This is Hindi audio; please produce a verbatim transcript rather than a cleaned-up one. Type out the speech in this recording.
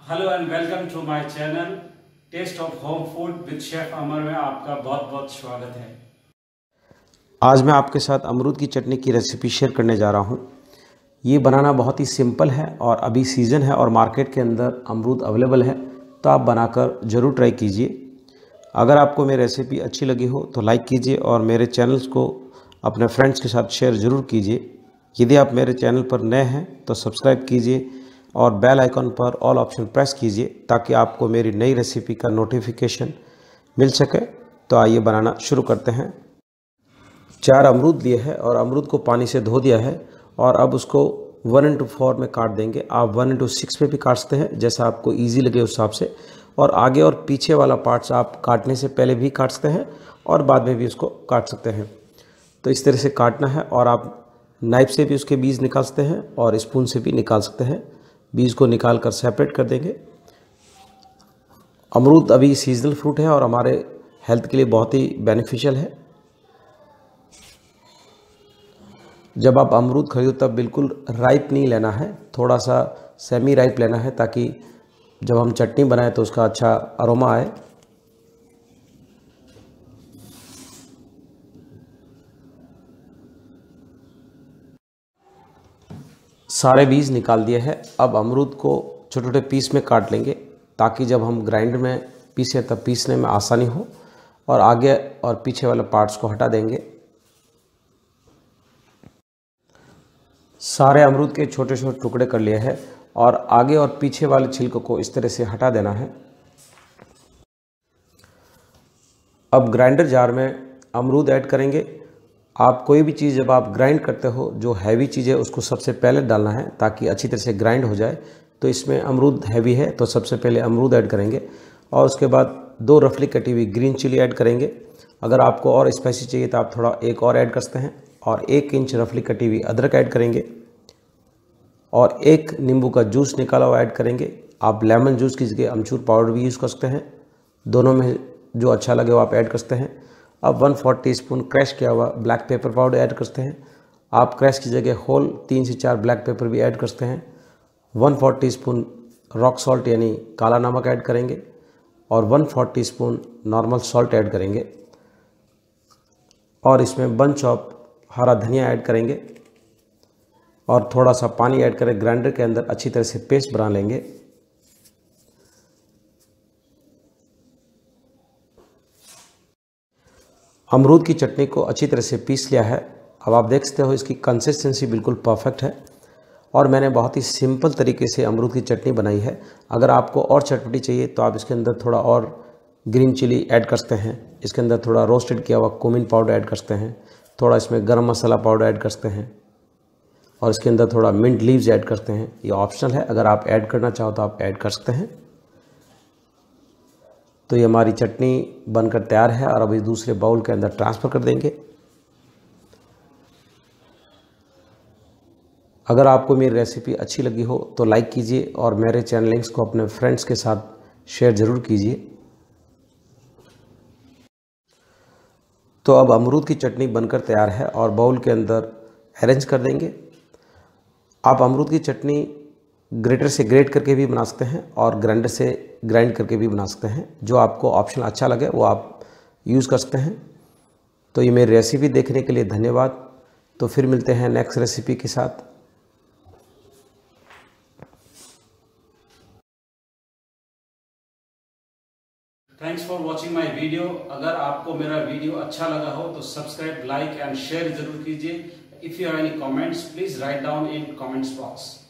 Hello and welcome to my channel taste of home food with chef Amar में आपका बहुत बहुत स्वागत है। आज मैं आपके साथ अमरूद की चटनी की रेसिपी शेयर करने जा रहा हूँ। ये बनाना बहुत ही सिंपल है और अभी सीज़न है और मार्केट के अंदर अमरूद अवेलेबल है, तो आप बनाकर ज़रूर ट्राई कीजिए। अगर आपको मेरी रेसिपी अच्छी लगी हो तो लाइक कीजिए और मेरे चैनल्स को अपने फ्रेंड्स के साथ शेयर ज़रूर कीजिए। यदि आप मेरे चैनल पर नए हैं तो सब्सक्राइब कीजिए और बेल आइकन पर ऑल ऑप्शन प्रेस कीजिए ताकि आपको मेरी नई रेसिपी का नोटिफिकेशन मिल सके। तो आइए बनाना शुरू करते हैं। चार अमरूद लिए हैं और अमरूद को पानी से धो दिया है और अब उसको वन इंटू फोर में काट देंगे। आप वन इंटू सिक्स में भी काट सकते हैं, जैसा आपको इजी लगे उस हिसाब से। और आगे और पीछे वाला पार्ट्स आप काटने से पहले भी काट सकते हैं और बाद में भी उसको काट सकते हैं। तो इस तरह से काटना है और आप नाइफ से भी उसके बीज निकाल सकते हैं और स्पून से भी निकाल सकते हैं। बीज को निकाल कर सेपरेट कर देंगे। अमरूद अभी सीजनल फ्रूट है और हमारे हेल्थ के लिए बहुत ही बेनिफिशियल है। जब आप अमरूद खरीदो तब बिल्कुल राइप नहीं लेना है, थोड़ा सा सेमी राइप लेना है ताकि जब हम चटनी बनाएं तो उसका अच्छा अरोमा आए। सारे बीज निकाल दिए हैं। अब अमरूद को छोटे छोटे पीस में काट लेंगे ताकि जब हम ग्राइंडर में पीसें तब पीसने में आसानी हो। और आगे और पीछे वाले पार्ट्स को हटा देंगे। सारे अमरूद के छोटे छोटे टुकड़े कर लिए हैं और आगे और पीछे वाले छिलकों को इस तरह से हटा देना है। अब ग्राइंडर जार में अमरूद ऐड करेंगे। आप कोई भी चीज़ जब आप ग्राइंड करते हो, जो हैवी चीज़ है उसको सबसे पहले डालना है ताकि अच्छी तरह से ग्राइंड हो जाए। तो इसमें अमरूद हैवी है तो सबसे पहले अमरूद ऐड करेंगे और उसके बाद दो रफली कटी हुई ग्रीन चिली ऐड करेंगे। अगर आपको और स्पाइसी चाहिए तो आप थोड़ा एक और ऐड कर सकते हैं। और एक इंच रफली कटी हुई अदरक ऐड करेंगे और एक नींबू का जूस निकाला हुआ ऐड करेंगे। आप लेमन जूस की जगह अमचूर पाउडर भी यूज़ कर सकते हैं, दोनों में जो अच्छा लगे वो आप ऐड कर सकते हैं। अब one fourth teaspoon crush किया हुआ ब्लैक पेपर पाउडर ऐड कर सकते हैं। आप क्रैश की जगह होल तीन से चार ब्लैक पेपर भी ऐड कर सकते हैं। One fourth teaspoon rock salt यानी काला नमक ऐड करेंगे और one fourth teaspoon normal salt add करेंगे। और इसमें बंच ऑफ हरा धनिया ऐड करेंगे और थोड़ा सा पानी ऐड करें। ग्राइंडर के अंदर अच्छी तरह से पेस्ट बना लेंगे। अमरूद की चटनी को अच्छी तरह से पीस लिया है। अब आप देख सकते हो इसकी कंसिस्टेंसी बिल्कुल परफेक्ट है और मैंने बहुत ही सिंपल तरीके से अमरूद की चटनी बनाई है। अगर आपको और चटपटी चाहिए तो आप इसके अंदर थोड़ा और ग्रीन चिली ऐड कर सकते हैं। इसके अंदर थोड़ा रोस्टेड किया हुआ कुमिन पाउडर ऐड कर सकते हैं। थोड़ा इसमें गरम मसाला पाउडर ऐड कर सकते हैं और इसके अंदर थोड़ा मिंट लीव्स ऐड करते हैं। ये ऑप्शनल है, अगर आप ऐड करना चाहो तो आप ऐड कर सकते हैं। तो ये हमारी चटनी बनकर तैयार है और अभी दूसरे बाउल के अंदर ट्रांसफ़र कर देंगे। अगर आपको मेरी रेसिपी अच्छी लगी हो तो लाइक कीजिए और मेरे चैनल लिंक्स को अपने फ्रेंड्स के साथ शेयर ज़रूर कीजिए। तो अब अमरूद की चटनी बनकर तैयार है और बाउल के अंदर अरेंज कर देंगे। आप अमरूद की चटनी ग्रेटर से ग्रेट करके भी बना सकते हैं और ग्राइंडर से ग्राइंड करके भी बना सकते हैं। जो आपको ऑप्शन अच्छा लगे वो आप यूज़ कर सकते हैं। तो ये मेरी रेसिपी देखने के लिए धन्यवाद। तो फिर मिलते हैं नेक्स्ट रेसिपी के साथ। Thanks for watching my video. अगर आपको मेरा वीडियो अच्छा लगा हो तो सब्सक्राइब, लाइक एंड शेयर जरूर कीजिए। If you have any comments please write down in comments box.